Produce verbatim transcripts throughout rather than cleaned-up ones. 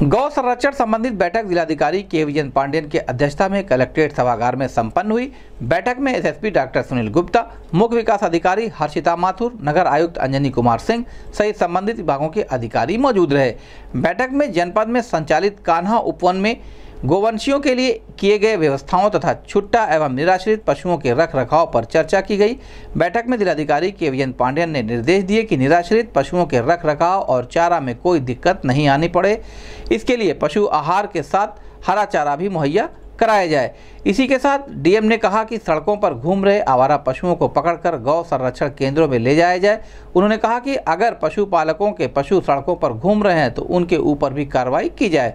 गौ संरक्षण संबंधित बैठक जिलाधिकारी के विजय पांडेयन की अध्यक्षता में कलेक्ट्रेट सभागार में संपन्न हुई। बैठक में एसएसपी डॉक्टर सुनील गुप्ता, मुख्य विकास अधिकारी हर्षिता माथुर, नगर आयुक्त अंजनी कुमार सिंह सहित संबंधित विभागों के अधिकारी मौजूद रहे। बैठक में जनपद में संचालित कान्हा उपवन में गोवंशियों के लिए किए गए व्यवस्थाओं तथा छुट्टा एवं निराश्रित पशुओं के रख रखाव पर चर्चा की गई। बैठक में जिलाधिकारी के विजय पांडेयन ने निर्देश दिए कि निराश्रित पशुओं के रख रखाव और चारा में कोई दिक्कत नहीं आनी पड़े, इसके लिए पशु आहार के साथ हरा चारा भी मुहैया कराया जाए। इसी के साथ डीएम ने कहा कि सड़कों पर घूम रहे आवारा पशुओं को पकड़कर गौ संरक्षण केंद्रों में ले जाया जाए। उन्होंने कहा कि अगर पशुपालकों के पशु सड़कों पर घूम रहे हैं तो उनके ऊपर भी कार्रवाई की जाए।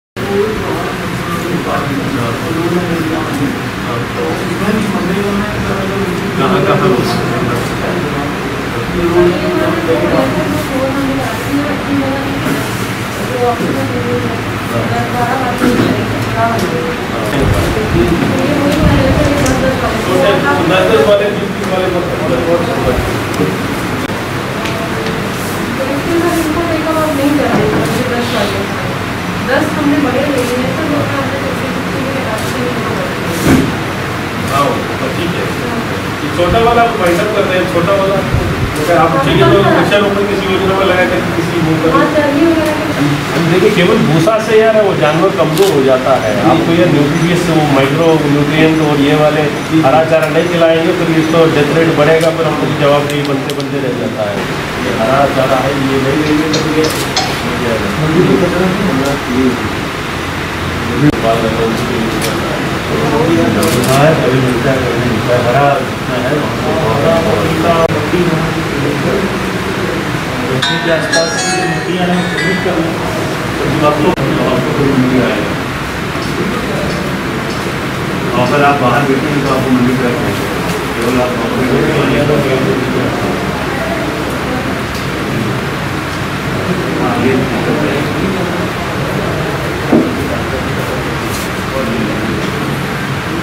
दस हमने बड़े ले लिए तो लोग ठीक है, छोटा वाला पैसा कर रहे हैं, छोटा वाला अगर आप चाहिए तो वृक्षारोपण किसी योजना में लगा कर किसी देखिए, केवल भूसा से यार वो जानवर कमजोर हो जाता है। आपको ये न्यूट्रिएंट्स वो माइक्रो न्यूट्रिएंट और ये वाले हरा चारा नहीं खिलाएंगे तो इसको डेथ रेट बढ़ेगा, पर हम लोग जवाबदेही बनते बनते रह जाता है। ये हरा चारा है ये नहीं लेंगे कभी मिलता है कभी मिलता है हरा के आसपास अगर आप बाहर बैठेंगे तो आपको मंडी पर केवल आप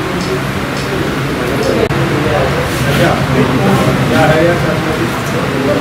क्या है यार